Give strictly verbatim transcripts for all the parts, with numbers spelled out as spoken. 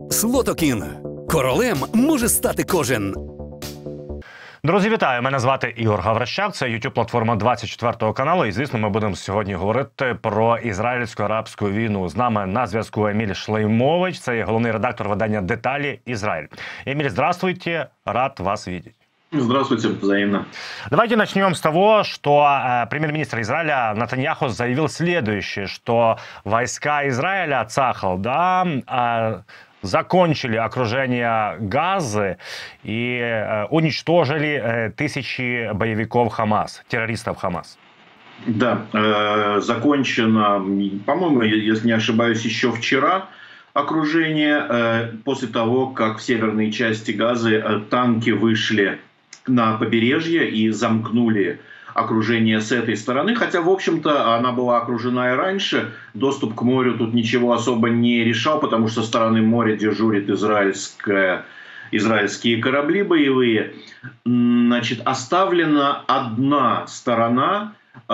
Слотокін. Королем може стати кожен. Друзі, вітаю! Мене звати Ігор Гаврищак, це ютуб-платформа двадцять четвертого каналу. І, звісно, ми будемо сьогодні говорити про ізраїльсько-арабську війну. З нами на зв'язку Еміль Шлеймович, це є головний редактор видання «Деталі. Израиль». Эмиль, здравствуйте, рад вас видеть. Здравствуйте, взаимно. Давайте начнем с того, что э, премьер-министр Израиля Нетаньяху заявил следующее, что войска Израиля, Цахал, да, э, закончили окружение Газы и э, уничтожили э, тысячи боевиков Хамас, террористов Хамас. Да, э, закончено, по-моему, если не ошибаюсь, еще вчера окружение, э, после того, как в северной части Газы э, танки вышли на побережье и замкнули окружение с этой стороны, хотя, в общем-то, она была окружена и раньше. Доступ к морю тут ничего особо не решал, потому что со стороны моря дежурят израильское, израильские корабли боевые. Значит, оставлена одна сторона,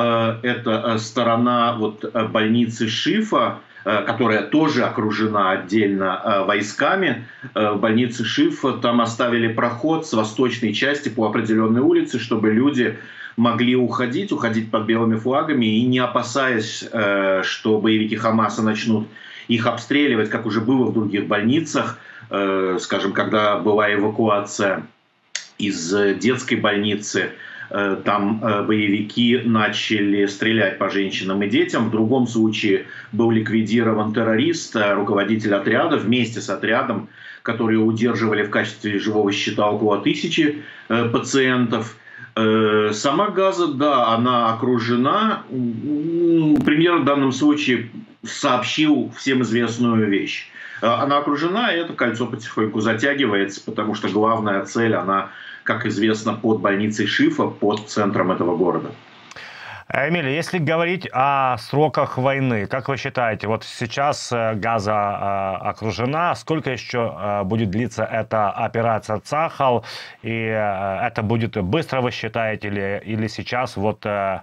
это сторона вот больницы Шифа, которая тоже окружена отдельно войсками. В больнице Шифа там оставили проход с восточной части по определенной улице, чтобы люди могли уходить, уходить под белыми флагами и не опасаясь, что боевики Хамаса начнут их обстреливать, как уже было в других больницах, скажем, когда была эвакуация из детской больницы, там боевики начали стрелять по женщинам и детям. В другом случае был ликвидирован террорист, руководитель отряда вместе с отрядом, которые удерживали в качестве живого щита около тысячи пациентов. Сама Газа, да, она окружена. Премьер в данном случае сообщил всем известную вещь. Она окружена, и это кольцо потихоньку затягивается, потому что главная цель, она, как известно, под больницей Шифа, под центром этого города. Эмиль, если говорить о сроках войны, как вы считаете, вот сейчас Газа окружена, сколько еще будет длиться эта операция Цахал, и это будет быстро, вы считаете, или, или сейчас вот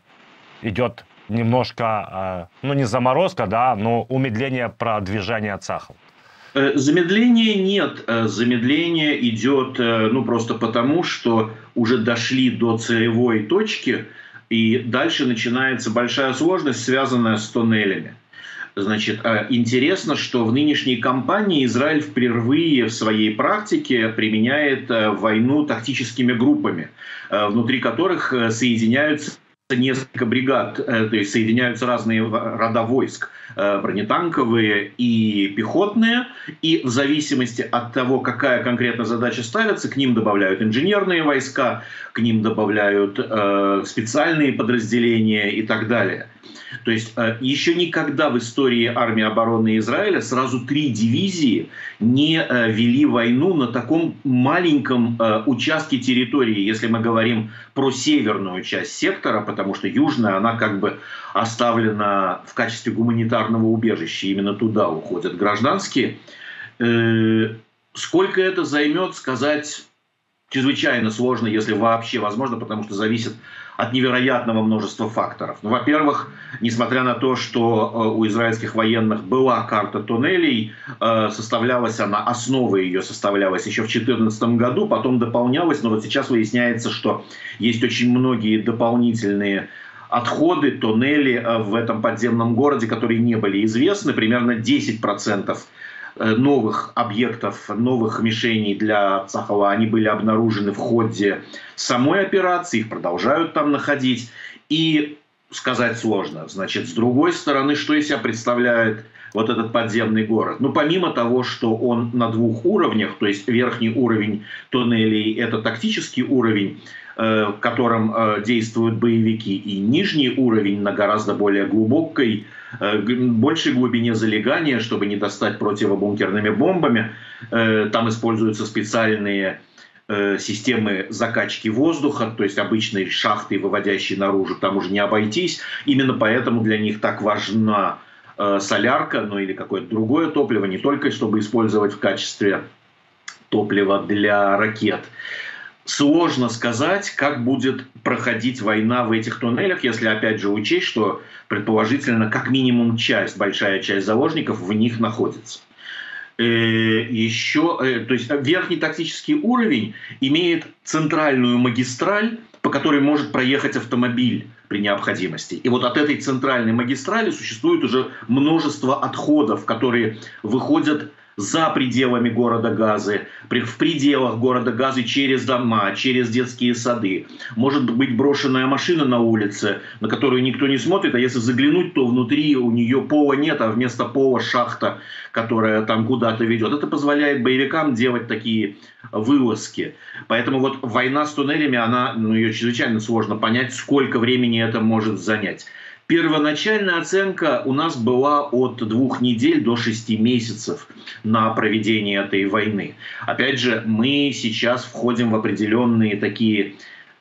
идет немножко, ну не заморозка, да, но умедление продвижения Цахал? Замедления нет. Замедление идет, ну, просто потому, что уже дошли до целевой точки, и дальше начинается большая сложность, связанная с туннелями. Значит, интересно, что в нынешней кампании Израиль впервые в своей практике применяет войну тактическими группами, внутри которых соединяются несколько бригад, то есть соединяются разные рода войск, бронетанковые и пехотные, и в зависимости от того, какая конкретно задача ставится, к ним добавляют инженерные войска, к ним добавляют э, специальные подразделения и так далее. То есть э, еще никогда в истории армии обороны Израиля сразу три дивизии не э, вели войну на таком маленьком э, участке территории, если мы говорим про северную часть сектора, потому что южная, она как бы оставлена в качестве гуманитарного убежища, именно туда уходят гражданские. Э, сколько это займет, сказать чрезвычайно сложно, если вообще возможно, потому что зависит от невероятного множества факторов. Ну, во-первых, несмотря на то, что э, у израильских военных была карта туннелей, э, составлялась она, основа ее составлялась еще в две тысячи четырнадцатом году, потом дополнялась, но вот сейчас выясняется, что есть очень многие дополнительные отходы, туннели э, в этом подземном городе, которые не были известны. Примерно десять процентов новых объектов, новых мишеней для Цахала, они были обнаружены в ходе самой операции, их продолжают там находить. И сказать сложно. Значит, с другой стороны, что из себя представляет вот этот подземный город? Ну, помимо того, что он на двух уровнях, то есть верхний уровень туннелей – это тактический уровень, в котором действуют боевики, и нижний уровень на гораздо более глубокой, большей глубине залегания, чтобы не достать противобункерными бомбами. Там используются специальные системы закачки воздуха, то есть обычные шахты, выводящие наружу, там уже не обойтись. Именно поэтому для них так важна солярка, ну или какое-то другое топливо, не только чтобы использовать в качестве топлива для ракет. Сложно сказать, как будет проходить война в этих туннелях, если опять же учесть, что предположительно как минимум часть, большая часть заложников в них находится. еще, то есть верхний тактический уровень имеет центральную магистраль, по которой может проехать автомобиль при необходимости. И вот от этой центральной магистрали существует уже множество отходов, которые выходят за пределами города Газы, в пределах города Газы через дома, через детские сады. Может быть брошенная машина на улице, на которую никто не смотрит, а если заглянуть, то внутри у нее пола нет, а вместо пола шахта, которая там куда-то ведет. Это позволяет боевикам делать такие вылазки. Поэтому вот война с туннелями, она, ну, ее чрезвычайно сложно понять, сколько времени это может занять. Первоначальная оценка у нас была от двух недель до шести месяцев на проведение этой войны. Опять же, мы сейчас входим в определенные такие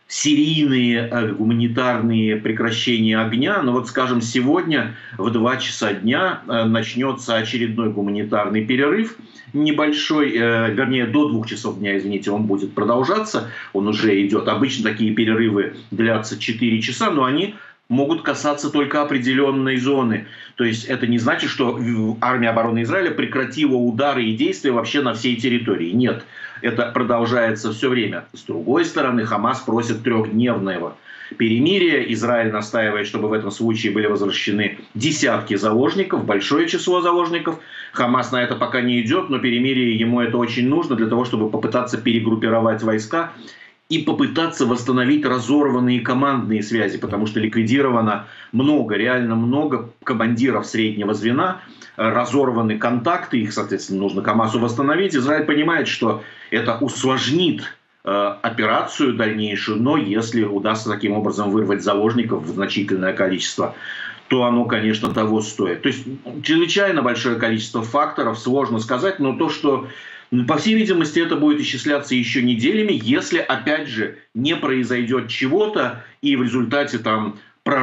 серийные гуманитарные прекращения огня. Но вот, скажем, сегодня в два часа дня начнется очередной гуманитарный перерыв. Небольшой, э, вернее, до двух часов дня, извините, он будет продолжаться. Он уже идет. Обычно такие перерывы длятся четыре часа, но они могут касаться только определенной зоны. То есть это не значит, что армия обороны Израиля прекратила удары и действия вообще на всей территории. Нет, это продолжается все время. С другой стороны, Хамас просит трехдневного перемирия. Израиль настаивает, чтобы в этом случае были возвращены десятки заложников, большое число заложников. Хамас на это пока не идет, но перемирие ему это очень нужно для того, чтобы попытаться перегруппировать войска и попытаться восстановить разорванные командные связи, потому что ликвидировано много, реально много командиров среднего звена, разорваны контакты, их, соответственно, нужно Хамасу восстановить. Израиль понимает, что это усложнит э, операцию дальнейшую, но если удастся таким образом вырвать заложников в значительное количество, то оно, конечно, того стоит. То есть чрезвычайно большое количество факторов, сложно сказать, но то, что по всей видимости, это будет исчисляться еще неделями, если, опять же, не произойдет чего-то, и в результате там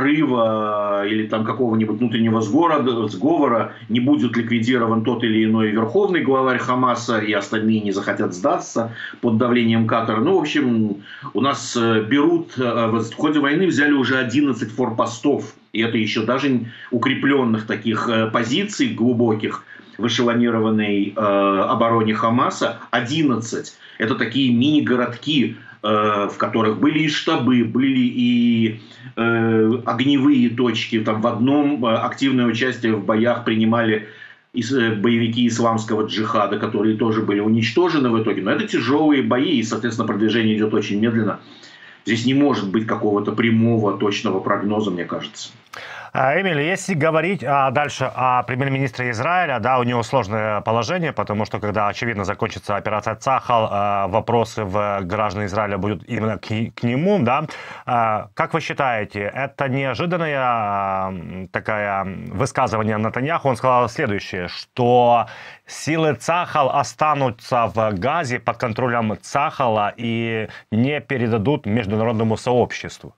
прорыва или там какого-нибудь внутреннего сговора, сговора не будет ликвидирован тот или иной верховный главарь Хамаса, и остальные не захотят сдаться под давлением Катара. Ну, в общем, у нас берут, в ходе войны взяли уже одиннадцать форпостов, и это еще даже укрепленных таких позиций глубоких, в эшелонированной э, обороне Хамаса. одиннадцать. Это такие мини-городки, э, в которых были и штабы, были и э, огневые точки. Там в одном э, активное участие в боях принимали ис, э, боевики исламского джихада, которые тоже были уничтожены в итоге. Но это тяжелые бои, и, соответственно, продвижение идет очень медленно. Здесь не может быть какого-то прямого, точного прогноза, мне кажется. Эмиль, если говорить а, дальше о премьер-министре Израиля, да, у него сложное положение, потому что, когда, очевидно, закончится операция Цахал, а, вопросы в граждан Израиля будут именно к, к нему, да. А, как вы считаете, это неожиданное а, такое высказывание Нетаньяху? Он сказал следующее, что силы Цахал останутся в Газе под контролем Цахала и не передадут международному сообществу.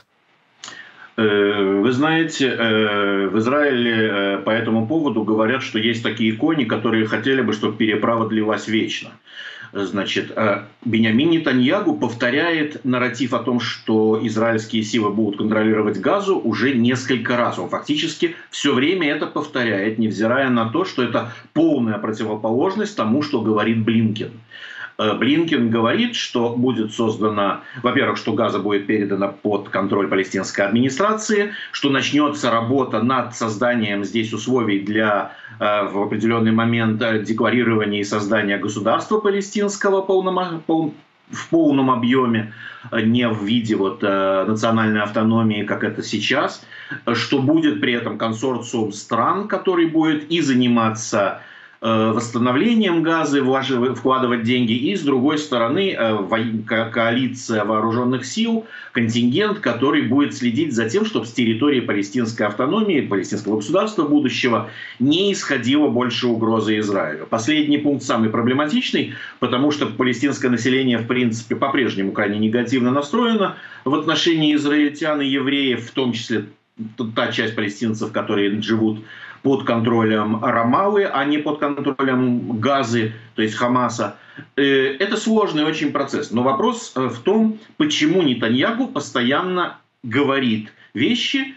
Вы знаете, в Израиле по этому поводу говорят, что есть такие кони, которые хотели бы, чтобы переправа длилась вечно. Значит, Биньямин Нетаньяху повторяет нарратив о том, что израильские силы будут контролировать Газу уже несколько раз. Он фактически все время это повторяет, невзирая на то, что это полная противоположность тому, что говорит Блинкен. Блинкен говорит, что будет создана, во-первых, что Газа будет передана под контроль палестинской администрации, что начнется работа над созданием здесь условий для в определенный момент декларирования и создания государства палестинского полном, пол, в полном объеме, не в виде вот, национальной автономии, как это сейчас, что будет при этом консорциум стран, который будет и заниматься восстановлением Газы, вкладывать деньги, и с другой стороны коалиция вооруженных сил, контингент, который будет следить за тем, чтобы с территории палестинской автономии, палестинского государства будущего не исходила больше угрозы Израилю. Последний пункт самый проблематичный, потому что палестинское население в принципе по-прежнему крайне негативно настроено в отношении израильтян и евреев, в том числе та часть палестинцев, которые живут под контролем Рамаллы, а не под контролем Газы, то есть Хамаса. Это сложный очень процесс. Но вопрос в том, почему Нетаньяху постоянно говорит вещи,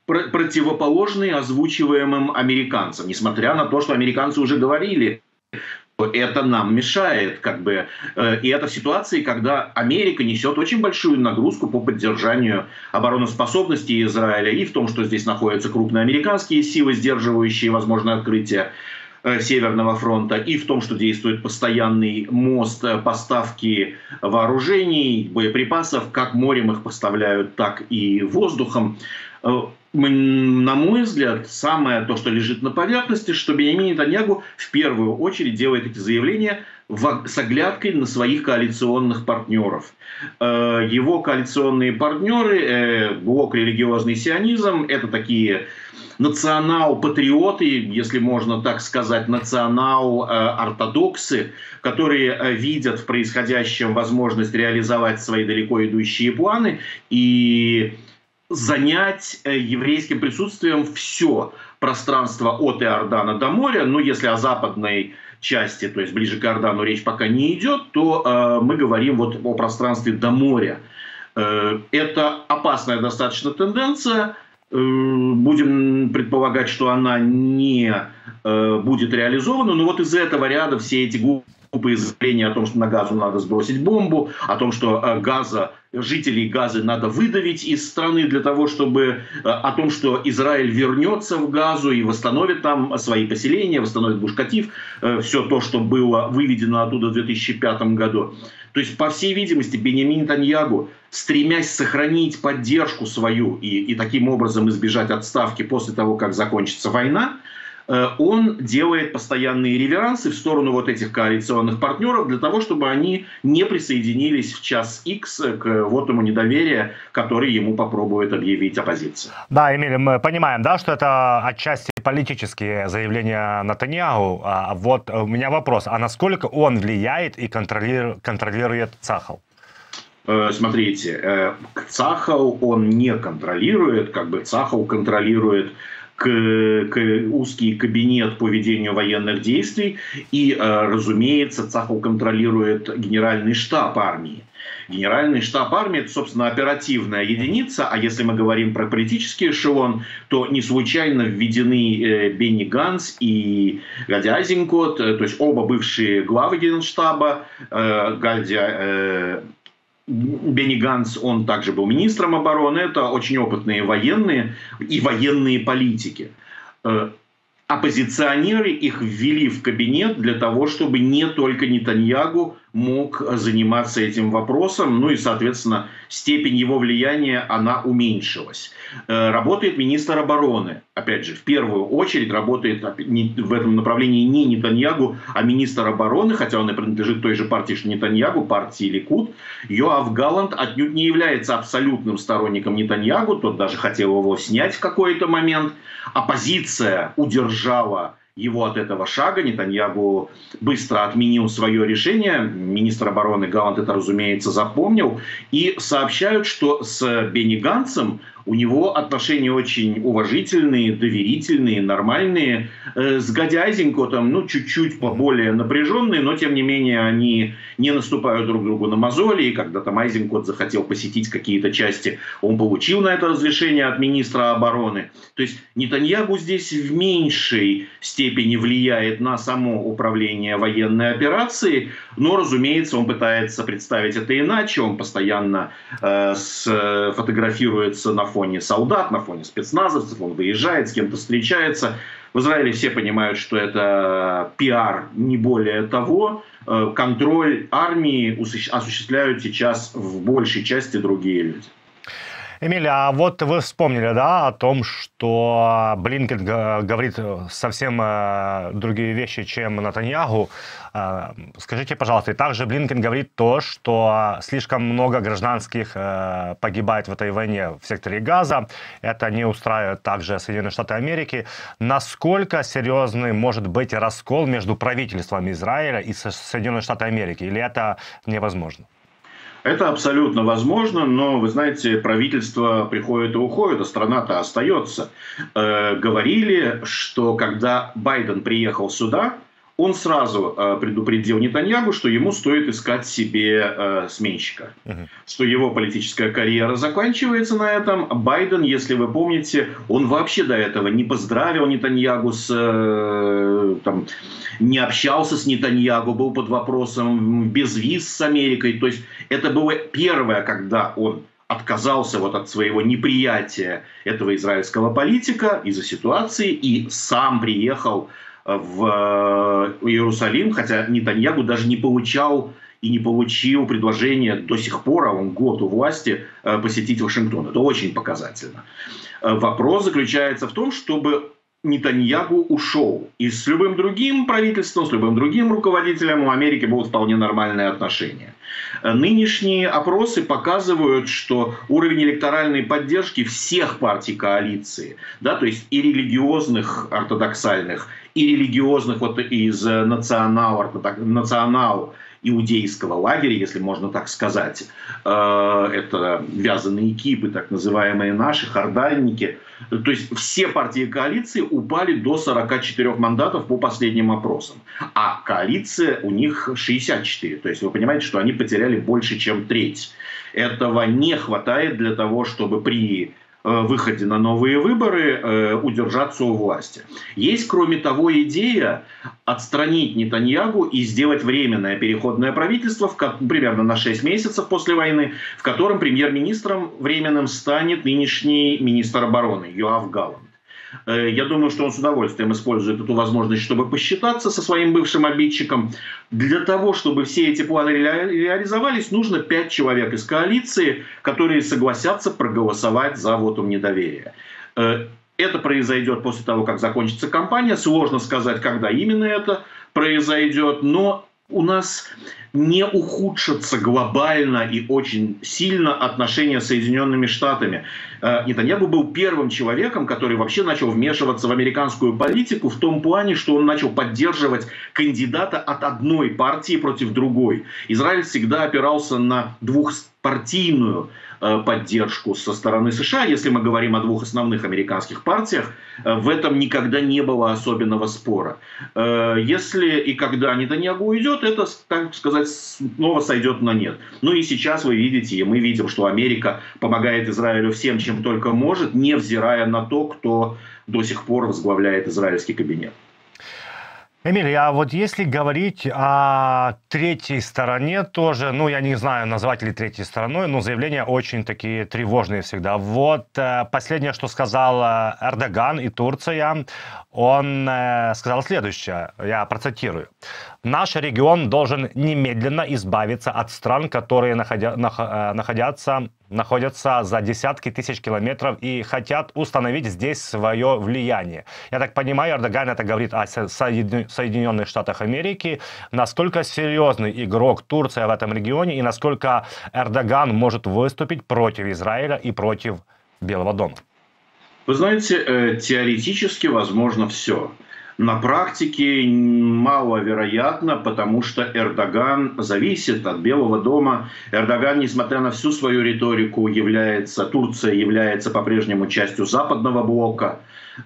противоположные озвучиваемым американцам. Несмотря на то, что американцы уже говорили это нам мешает, как бы, и это в ситуации, когда Америка несет очень большую нагрузку по поддержанию обороноспособности Израиля, и в том, что здесь находятся крупные американские силы, сдерживающие возможное открытие Северного фронта, и в том, что действует постоянный мост поставки вооружений, боеприпасов, как морем их поставляют, так и воздухом. На мой взгляд, самое то, что лежит на поверхности, что Беньямин Нетаньяху в первую очередь делает эти заявления с оглядкой на своих коалиционных партнеров. Его коалиционные партнеры, блок религиозный сионизм, это такие национал-патриоты, если можно так сказать, национал-ортодоксы, которые видят в происходящем возможность реализовать свои далеко идущие планы и занять еврейским присутствием все пространство от Иордана до моря. Но если о западной части, то есть ближе к Иордану, речь пока не идет, то э, мы говорим вот о пространстве до моря. Э, это опасная достаточно тенденция. Э, будем предполагать, что она не э, будет реализована. Но вот из этого ряда все эти глупые заявления о том, что на Газу надо сбросить бомбу, о том, что э, Газа жителей Газы надо выдавить из страны для того, чтобы о том, что Израиль вернется в Газу и восстановит там свои поселения, восстановит Гуш-Катив, все то, что было выведено оттуда в две тысячи пятом году. То есть, по всей видимости, Беньямин Нетаньяху, стремясь сохранить поддержку свою и, и таким образом избежать отставки после того, как закончится война, он делает постоянные реверансы в сторону вот этих коалиционных партнеров для того, чтобы они не присоединились в час Икс к вотуму недоверия, который ему попробует объявить оппозиция. Да, Эмиль, мы понимаем, да, что это отчасти политические заявления Нетаньяху. А вот у меня вопрос, а насколько он влияет и контролирует, контролирует Цахал? Смотрите, Цахал он не контролирует, как бы Цахал контролирует К, к узкий кабинет по ведению военных действий. И, разумеется, Цахал контролирует генеральный штаб армии. Генеральный штаб армии – это, собственно, оперативная единица. А если мы говорим про политический эшелон, то не случайно введены Бенни Ганц и Гади Айзенкот, то есть оба бывшие главы генштаба. Гади Бенни Ганц, он также был министром обороны. Это очень опытные военные и военные политики. Оппозиционеры их ввели в кабинет для того, чтобы не только Нетаньяху мог заниматься этим вопросом. Ну и, соответственно, степень его влияния, она уменьшилась. Работает министр обороны. Опять же, в первую очередь работает в этом направлении не Нетаньяху, а министр обороны, хотя он и принадлежит той же партии, что Нетаньяху, партии Ликуд. Йоав Галлант отнюдь не является абсолютным сторонником Нетаньяху. Тот даже хотел его снять в какой-то момент. Оппозиция удержала его от этого шага. Нетаньяху быстро отменил свое решение. Министр обороны Галлант это, разумеется, запомнил. И сообщают, что с Бенни Ганцем у него отношения очень уважительные, доверительные, нормальные. С Гади Айзенкотом, ну, чуть-чуть поболее напряженные, но, тем не менее, они не наступают друг другу на мозоли. И когда там Айзенкот захотел посетить какие-то части, он получил на это разрешение от министра обороны. То есть Нетаньяху здесь в меньшей степени влияет на само управление военной операцией, но, разумеется, он пытается представить это иначе. Он постоянно э, с, фотографируется на фоне солдат, на фоне спецназовцев, он выезжает, с кем-то встречается. В Израиле все понимают, что это пиар, не более того. Контроль армии осуществляют сейчас в большей части другие люди. Эмиль, а вот вы вспомнили, да, о том, что Блинкен говорит совсем другие вещи, чем Нетаньяху. Скажите, пожалуйста, и также Блинкен говорит то, что слишком много гражданских погибает в этой войне в секторе Газа. Это не устраивает также Соединенные Штаты Америки. Насколько серьезный может быть раскол между правительством Израиля и Соединенными Штатами Америки? Или это невозможно? Это абсолютно возможно, но, вы знаете, правительство приходит и уходит, а страна-то остается. Э, говорили, что когда Байден приехал сюда, он сразу э, предупредил Нетаньяху, что ему стоит искать себе э, сменщика. Uh-huh. Что его политическая карьера заканчивается на этом. Байден, если вы помните, он вообще до этого не поздравил Нетаньяху с... Э, там, не общался с Нетаньяху, был под вопросом без виз с Америкой. То есть это было первое, когда он отказался вот от своего неприятия этого израильского политика из-за ситуации и сам приехал в Иерусалим, хотя Нетаньяху даже не получал и не получил предложение до сих пор, а он год у власти, посетить Вашингтон. Это очень показательно. Вопрос заключается в том, чтобы Нетаньяху ушел. И с любым другим правительством, с любым другим руководителем у Америки будут вполне нормальные отношения. Нынешние опросы показывают, что уровень электоральной поддержки всех партий коалиции, да, то есть и религиозных ортодоксальных, и религиозных вот из национал, национал иудейского лагеря, если можно так сказать, это вязаные кипы, так называемые наши, хардальники. То есть все партии коалиции упали до сорока четырёх мандатов по последним опросам. А коалиция у них шестьдесят четыре. То есть вы понимаете, что они потеряли больше, чем треть. Этого не хватает для того, чтобы при выходе на новые выборы э, удержаться у власти. Есть, кроме того, идея отстранить Нетаньяху и сделать временное переходное правительство в, примерно на шесть месяцев после войны, в котором премьер-министром временным станет нынешний министр обороны Йоав Галланд. Э, я думаю, что он с удовольствием использует эту возможность, чтобы посчитаться со своим бывшим обидчиком. Для того, чтобы все эти планы ре- реализовались, нужно пять человек из коалиции, которые согласятся проголосовать за вотум недоверия. Э, это произойдет после того, как закончится кампания. Сложно сказать, когда именно это произойдет, но у нас не ухудшатся глобально и очень сильно отношения с Соединенными Штатами. Нетаньяху был первым человеком, который вообще начал вмешиваться в американскую политику в том плане, что он начал поддерживать кандидата от одной партии против другой. Израиль всегда опирался на двухпартийную поддержку со стороны США. Если мы говорим о двух основных американских партиях, в этом никогда не было особенного спора. Если и когда Нетаньяху уйдет, это, так сказать, снова сойдет на нет. Ну и сейчас вы видите, и мы видим, что Америка помогает Израилю всем, чем только может, невзирая на то, кто до сих пор возглавляет израильский кабинет. Эмиль, а вот если говорить о третьей стороне тоже, ну, я не знаю, назвать ли третьей стороной, но заявления очень такие тревожные всегда. Вот э, последнее, что сказал Эрдоган и Турция, он э, сказал следующее, я процитирую. «Наш регион должен немедленно избавиться от стран, которые находя, нах, э, находятся, находятся за десятки тысяч километров и хотят установить здесь свое влияние». Я так понимаю, Эрдоган это говорит о Соединенных Штатах Америки. Насколько серьезный игрок Турция в этом регионе и насколько Эрдоган может выступить против Израиля и против Белого дома? Вы знаете, теоретически возможно все. На практике маловероятно, потому что Эрдоган зависит от Белого дома. Эрдоган, несмотря на всю свою риторику, является, Турция является по-прежнему частью западного блока.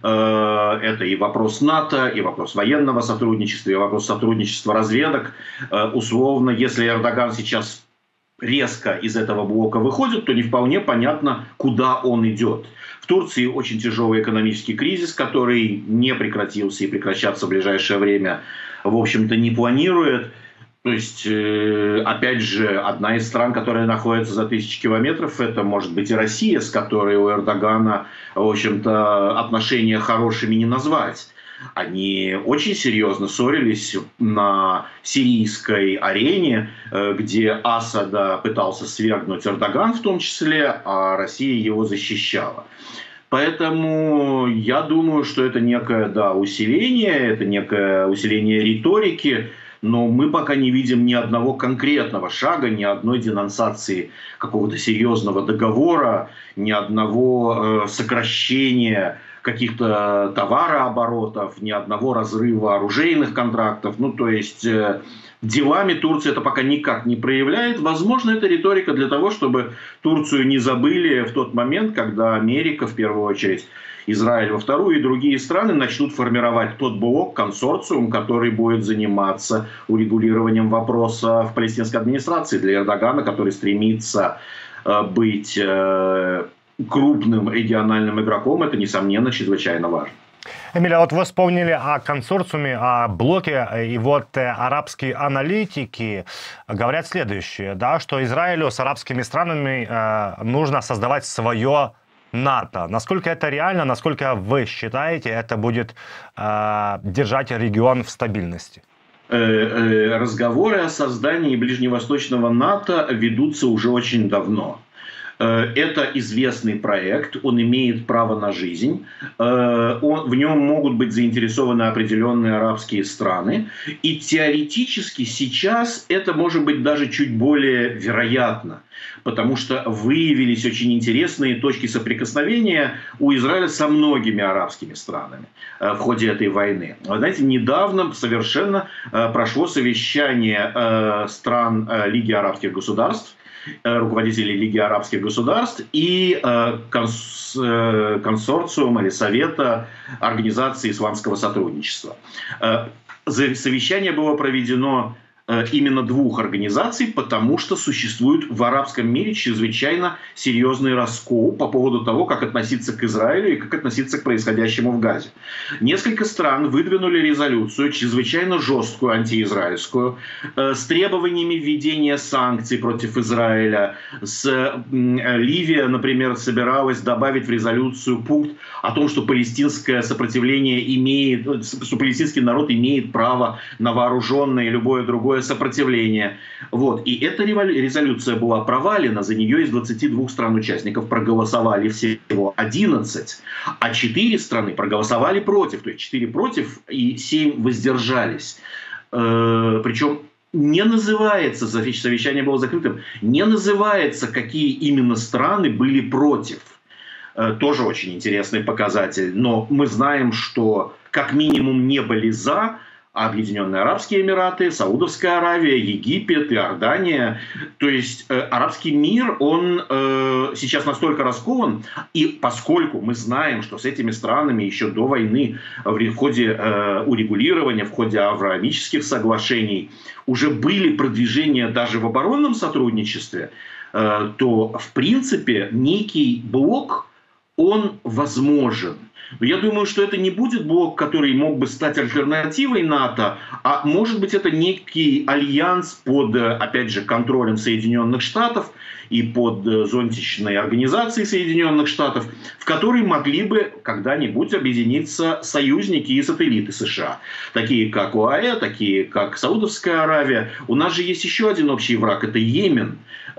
Это и вопрос НАТО, и вопрос военного сотрудничества, и вопрос сотрудничества разведок. Условно, если Эрдоган сейчас резко из этого блока выходит, то не вполне понятно, куда он идет. В Турции очень тяжелый экономический кризис, который не прекратился и прекращаться в ближайшее время, в общем-то, не планирует. То есть, опять же, одна из стран, которая находится за тысячи километров, это может быть и Россия, с которой у Эрдогана, в общем-то, отношения хорошими не назвать. Они очень серьезно ссорились на сирийской арене, где Асада пытался свергнуть Эрдоган в том числе, а Россия его защищала. Поэтому я думаю, что это некое, да, усиление, это некое усиление риторики, но мы пока не видим ни одного конкретного шага, ни одной денонсации какого-то серьезного договора, ни одного э, сокращения каких-то товарооборотов, ни одного разрыва оружейных контрактов. Ну, то есть э, делами Турция это пока никак не проявляет. Возможно, это риторика для того, чтобы Турцию не забыли в тот момент, когда Америка, в первую очередь, Израиль во вторую и другие страны начнут формировать тот блок, консорциум, который будет заниматься урегулированием вопроса в палестинской администрации для Эрдогана, который стремится э, быть э, крупным региональным игроком. Это, несомненно, чрезвычайно важно. Эмиль, а вот вы вспомнили о консорциуме, о блоке, и вот э, арабские аналитики говорят следующее, да, что Израилю с арабскими странами э, нужно создавать свое НАТО. Насколько это реально, насколько вы считаете, это будет э, держать регион в стабильности? Разговоры о создании ближневосточного НАТО ведутся уже очень давно. Это известный проект, он имеет право на жизнь, он, в нем могут быть заинтересованы определенные арабские страны, и теоретически сейчас это может быть даже чуть более вероятно, потому что выявились очень интересные точки соприкосновения у Израиля со многими арабскими странами в ходе этой войны. Вы знаете, недавно совершенно прошло совещание стран Лиги арабских государств, руководителей Лиги арабских государств и конс, консорциума или Совета Организации исламского сотрудничества. Совещание было проведено именно двух организаций, потому что существует в арабском мире чрезвычайно серьезный раскол по поводу того, как относиться к Израилю и как относиться к происходящему в Газе. Несколько стран выдвинули резолюцию, чрезвычайно жесткую, антиизраильскую, с требованиями введения санкций против Израиля. С, Ливия, например, собиралась добавить в резолюцию пункт о том, что палестинское сопротивление имеет, что палестинский народ имеет право на вооруженное и любое другое сопротивление. Вот. И эта резолюция была провалена, за нее из двадцати двух стран-участников проголосовали всего одиннадцать, а четыре страны проголосовали против, то есть четыре против и семь воздержались. Э-э- причем не называется, совещание было закрытым, не называется, какие именно страны были против. Э-э- тоже очень интересный показатель, но мы знаем, что как минимум не были за Объединенные Арабские Эмираты, Саудовская Аравия, Египет, Иордания. То есть э, арабский мир, он э, сейчас настолько раскован, и поскольку мы знаем, что с этими странами еще до войны в ходе э, урегулирования, в ходе авраамических соглашений уже были продвижения даже в оборонном сотрудничестве, э, то в принципе некий блок, он возможен. Но я думаю, что это не будет блок, который мог бы стать альтернативой НАТО, а может быть это некий альянс под, опять же, контролем Соединенных Штатов и под зонтичной организацией Соединенных Штатов, в которой могли бы когда-нибудь объединиться союзники и сателлиты США, такие как ОАЭ, такие как Саудовская Аравия. У нас же есть еще один общий враг, это Йемен,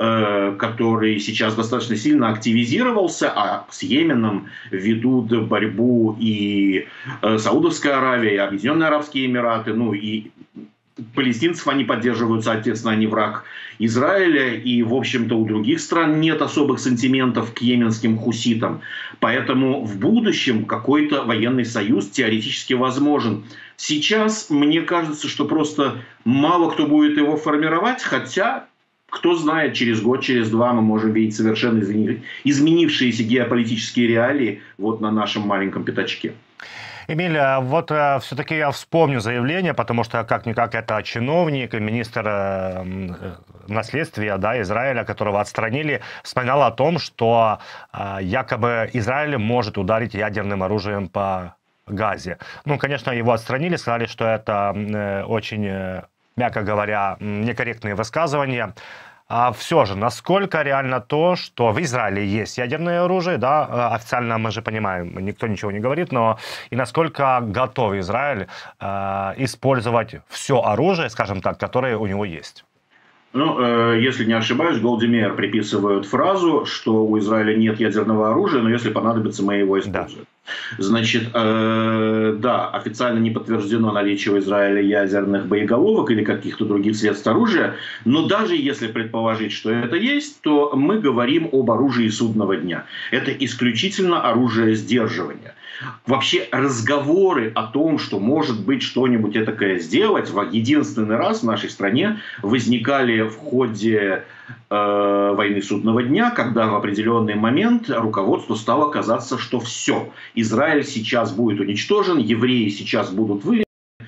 который сейчас достаточно сильно активизировался, а с Йеменом ведут борьбу и Саудовская Аравия, и Объединенные Арабские Эмираты, ну и палестинцев они поддерживают, соответственно, они враг Израиля, и, в общем-то, у других стран нет особых сантиментов к йеменским хуситам. Поэтому в будущем какой-то военный союз теоретически возможен. Сейчас, мне кажется, что просто мало кто будет его формировать, хотя, кто знает, через год, через два мы можем видеть совершенно изменившиеся геополитические реалии вот на нашем маленьком пятачке. Эмиль, вот э, все-таки я вспомню заявление, потому что как-никак это чиновник, министр э, наследствия, да, Израиля, которого отстранили, вспоминал о том, что э, якобы Израиль может ударить ядерным оружием по Газе. Ну, конечно, его отстранили, сказали, что это э, очень, э, мягко говоря, некорректные высказывания. А все же, насколько реально то, что в Израиле есть ядерное оружие, да, официально мы же понимаем, никто ничего не говорит, но и насколько готов Израиль э, использовать все оружие, скажем так, которое у него есть? Ну, э, если не ошибаюсь, Голди Меир приписывают фразу, что у Израиля нет ядерного оружия, но если понадобится, мы его используем. Да. Значит, э, да, официально не подтверждено наличие у Израиля ядерных боеголовок или каких-то других средств оружия, но даже если предположить, что это есть, то мы говорим об оружии судного дня. Это исключительно оружие сдерживания. Вообще разговоры о том, что может быть что-нибудь этакое сделать, в единственный раз в нашей стране возникали в ходе э, войны судного дня, когда в определенный момент руководству стало казаться, что все, Израиль сейчас будет уничтожен, евреи сейчас будут вырезаны,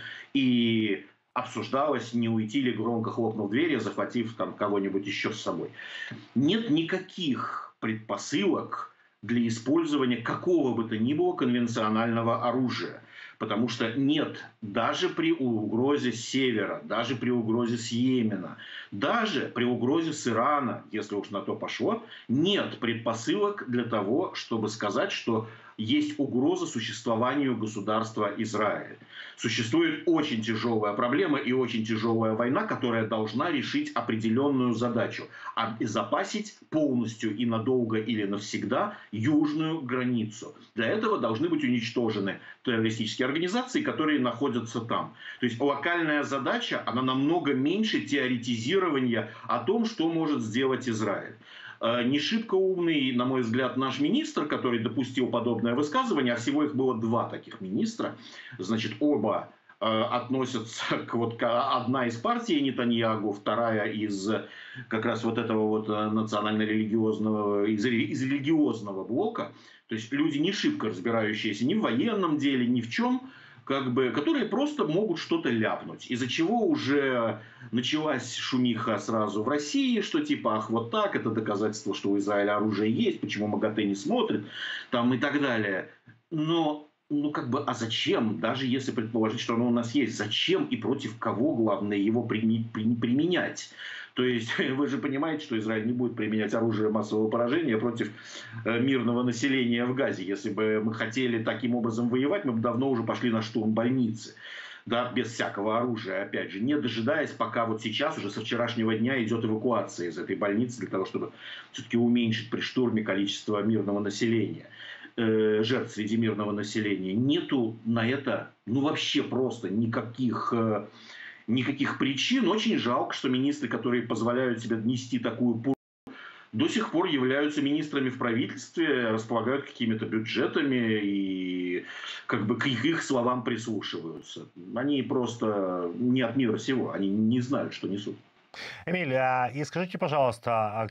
и обсуждалось, не уйти ли, громко хлопнув двери, захватив там кого-нибудь еще с собой. Нет никаких предпосылок для использования какого бы то ни было конвенционального оружия. Потому что нет, даже при угрозе с севера, даже при угрозе с Йемена, даже при угрозе с Ирана, если уж на то пошло, нет предпосылок для того, чтобы сказать, что есть угроза существованию государства Израиль. Существует очень тяжелая проблема и очень тяжелая война, которая должна решить определенную задачу – обезопасить полностью и надолго или навсегда южную границу. Для этого должны быть уничтожены террористические организации, которые находятся там. То есть локальная задача, она намного меньше теоретизирования о том, что может сделать Израиль. Не шибко умный, на мой взгляд, наш министр, который допустил подобное высказывание, а всего их было два таких министра, значит, оба э, относятся к, вот, к, одна из партий Нетаньягу, вторая из как раз вот этого вот национально-религиозного, из, из религиозного блока, то есть люди не шибко разбирающиеся ни в военном деле, ни в чем, как бы, которые просто могут что-то ляпнуть. Из-за чего уже началась шумиха сразу в России, что типа, ах, вот так, это доказательство, что у Израиля оружие есть, почему МАГАТЭ не смотрит, там и так далее. Но, ну как бы, а зачем, даже если предположить, что оно у нас есть, зачем и против кого, главное, его применять? То есть вы же понимаете, что Израиль не будет применять оружие массового поражения против мирного населения в Газе. Если бы мы хотели таким образом воевать, мы бы давно уже пошли на штурм больницы. Да, без всякого оружия, опять же, не дожидаясь, пока вот сейчас, уже со вчерашнего дня, идет эвакуация из этой больницы, для того, чтобы все-таки уменьшить при штурме количество мирного населения, э, жертв среди мирного населения. Нету на это, ну вообще просто никаких... Э, Никаких причин. Очень жалко, что министры, которые позволяют себе нести такую пору, до сих пор являются министрами в правительстве, располагают какими-то бюджетами и как бы к их, их словам прислушиваются. Они просто не от мира сего, они не знают, что несут. Эмиль, а, и скажите, пожалуйста, а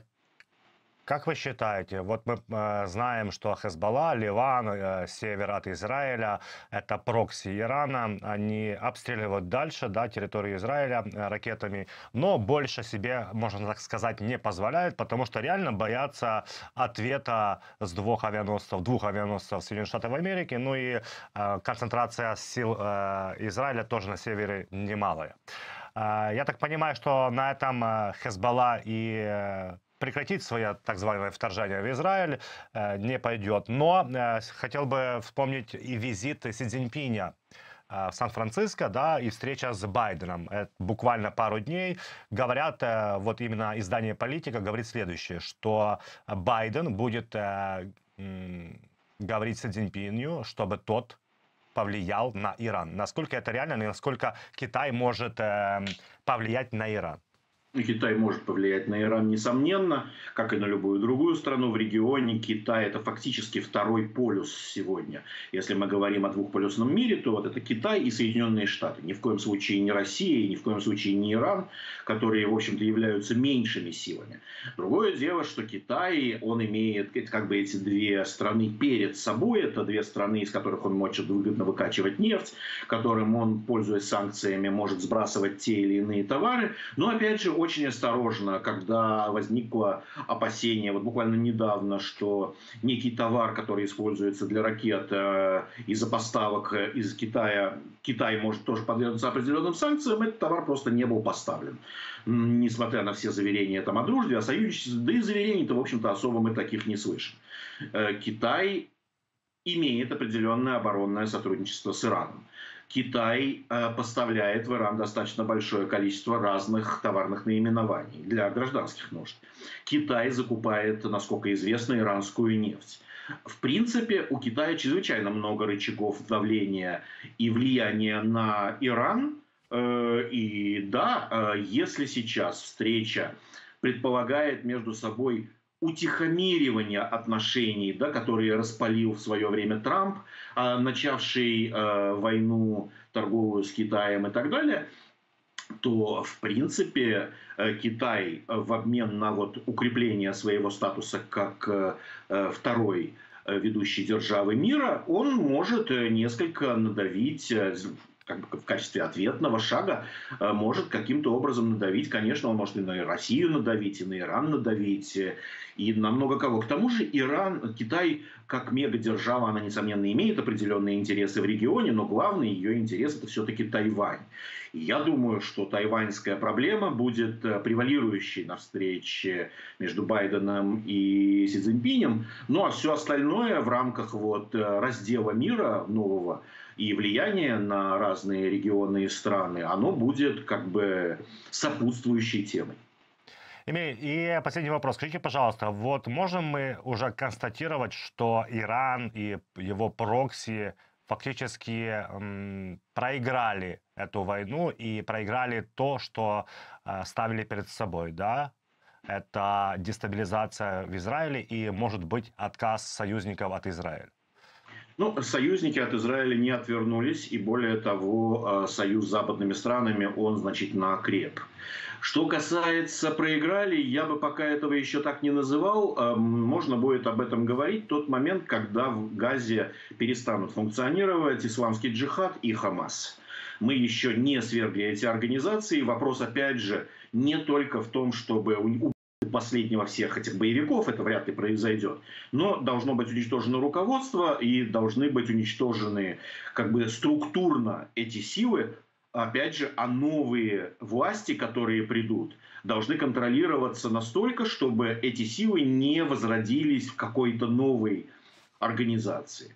как вы считаете, вот мы э, знаем, что Хезболла, Ливан, э, север от Израиля, это прокси Ирана, они обстреливают дальше, да, территорию Израиля э, ракетами, но больше себе, можно так сказать, не позволяют, потому что реально боятся ответа с двух авианосцев, двух авианосцев Соединенных Штатов Америки, ну и э, концентрация сил э, Израиля тоже на севере немалая. Э, я так понимаю, что на этом э, Хезболла и э, прекратить свое так званое вторжение в Израиль э, не пойдет. Но э, хотел бы вспомнить и визит Си Цзиньпиня э, в Сан-Франциско, да, и встреча с Байденом. Это буквально пару дней. Говорят, э, вот именно издание «Политика» говорит следующее, что Байден будет э, э, говорить Си Цзиньпиню, чтобы тот повлиял на Иран. Насколько это реально и насколько Китай может э, повлиять на Иран? Китай может повлиять на Иран, несомненно, как и на любую другую страну в регионе. Китай – это фактически второй полюс сегодня. Если мы говорим о двухполюсном мире, то вот это Китай и Соединенные Штаты. Ни в коем случае не Россия, ни в коем случае не Иран, которые, в общем-то, являются меньшими силами. Другое дело, что Китай, он имеет как бы эти две страны перед собой. Это две страны, из которых он может выгодно выкачивать нефть, которым он, пользуясь санкциями, может сбрасывать те или иные товары. Но, опять же, очень осторожно, когда возникло опасение, вот буквально недавно, что некий товар, который используется для ракет, э, из-за поставок из Китая, Китай может тоже подвергнуться определенным санкциям, этот товар просто не был поставлен. Несмотря на все заверения там, о дружбе, о союзничестве, да и заверений-то, в общем-то, особо мы таких не слышим. Э, Китай имеет определенное оборонное сотрудничество с Ираном. Китай э, поставляет в Иран достаточно большое количество разных товарных наименований для гражданских нужд. Китай закупает, насколько известно, иранскую нефть. В принципе, у Китая чрезвычайно много рычагов давления и влияния на Иран. Э, и да, э, если сейчас встреча предполагает между собой утихомиривания отношений, да, которые распалил в свое время Трамп, начавший э, войну торговую с Китаем и так далее, то, в принципе, Китай в обмен на вот укрепление своего статуса как э, второй ведущей державы мира, он может несколько надавить, как бы в качестве ответного шага, может каким-то образом надавить. Конечно, он может и на Россию надавить, и на Иран надавить, и на много кого. К тому же Иран, Китай, как мегадержава, она, несомненно, имеет определенные интересы в регионе, но главный ее интерес – это все-таки Тайвань. И я думаю, что тайваньская проблема будет превалирующей на встрече между Байденом и Си Цзиньпинем. Ну а все остальное в рамках вот раздела мира нового и влияния на разные регионы и страны, оно будет как бы сопутствующей темой. Эмиль, и последний вопрос. Скажите, пожалуйста, вот можем мы уже констатировать, что Иран и его прокси фактически м, проиграли эту войну и проиграли то, что э, ставили перед собой, да? Это дестабилизация в Израиле и, может быть, отказ союзников от Израиля. Ну, союзники от Израиля не отвернулись, и более того, союз с западными странами, он значительно окреп. Что касается проиграли, я бы пока этого еще так не называл. Можно будет об этом говорить в тот момент, когда в Газе перестанут функционировать исламский джихад и Хамас. Мы еще не свергли эти организации. Вопрос, опять же, не только в том, чтобы последнего всех этих боевиков, это вряд ли произойдет, но должно быть уничтожено руководство и должны быть уничтожены как бы структурно эти силы, опять же, а новые власти, которые придут, должны контролироваться настолько, чтобы эти силы не возродились в какой-то новой организации.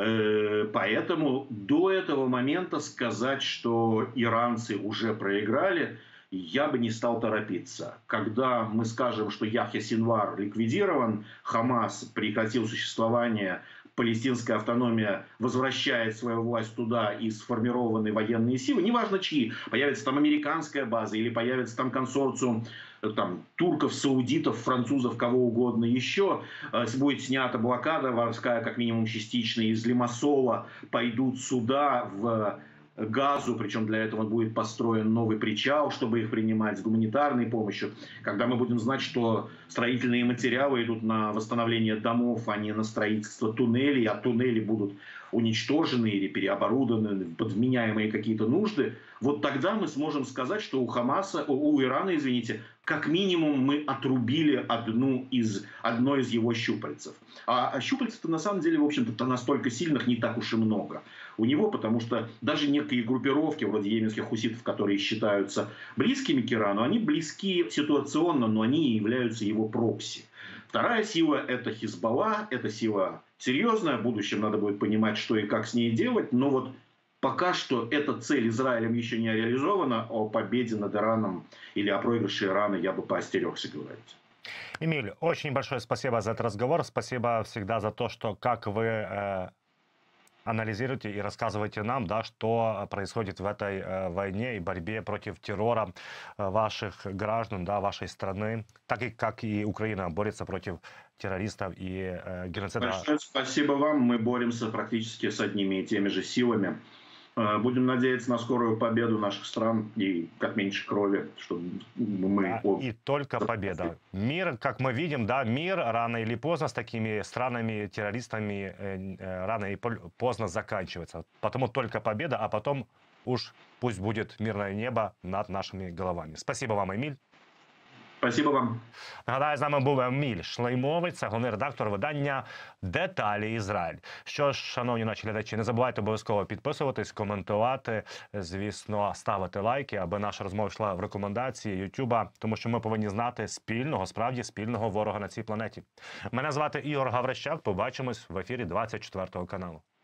Поэтому до этого момента сказать, что иранцы уже проиграли, я бы не стал торопиться. Когда мы скажем, что Яхья Синвар ликвидирован, Хамас прекратил существование, палестинская автономия возвращает свою власть туда и сформированные военные силы, неважно чьи, появится там американская база или появится там консорциум там, турков, саудитов, французов, кого угодно еще, будет снята блокада морская, как минимум частично, из Лимассола пойдут суда в Газу, причем для этого будет построен новый причал, чтобы их принимать с гуманитарной помощью. Когда мы будем знать, что строительные материалы идут на восстановление домов, а не на строительство туннелей, а туннели будут уничтожены или переоборудованы под вменяемые какие-то нужды, вот тогда мы сможем сказать, что у Хамаса, у Ирана, извините, как минимум мы отрубили одну из, одно из его щупальцев. А щупальцев-то на самом деле, в общем-то, настолько сильных не так уж и много у него, потому что даже некие группировки, вроде йеменских хуситов, которые считаются близкими к Ирану, они близки ситуационно, но они являются его прокси. Вторая сила – это Хизбалла, это сила серьезная, в будущем надо будет понимать, что и как с ней делать, но вот пока что эта цель Израилем еще не реализована, о победе над Ираном или о проигрыше Ирана я бы поостерегся говорить. Эмиль, очень большое спасибо за этот разговор, спасибо всегда за то, что как вы э, анализируете и рассказываете нам, да, что происходит в этой э, войне и борьбе против террора э, ваших граждан, да, вашей страны, так и как и Украина борется против террористов и э, геноцида. Большое спасибо вам, мы боремся практически с одними и теми же силами. Будем надеяться на скорую победу наших стран и как меньше крови, чтобы мы... Да, и только победа. Мир, как мы видим, да, мир рано или поздно с такими странами, террористами э, рано или поздно заканчивается. Потому только победа, а потом уж пусть будет мирное небо над нашими головами. Спасибо вам, Еміль. Спасибо вам. Нагадаю, з нами був Еміль Шлеймович, це головний редактор видання «Деталі Ізраїль». Що ж, шановні наші глядачі, не забувайте обов'язково підписуватись, коментувати, звісно, ставити лайки, аби наша розмова йшла в рекомендації Ютуба, тому що ми повинні знати спільного, справді спільного ворога на цій планеті. Мене звати Ігор Гаврищак, побачимось в ефірі двадцять четвертого каналу.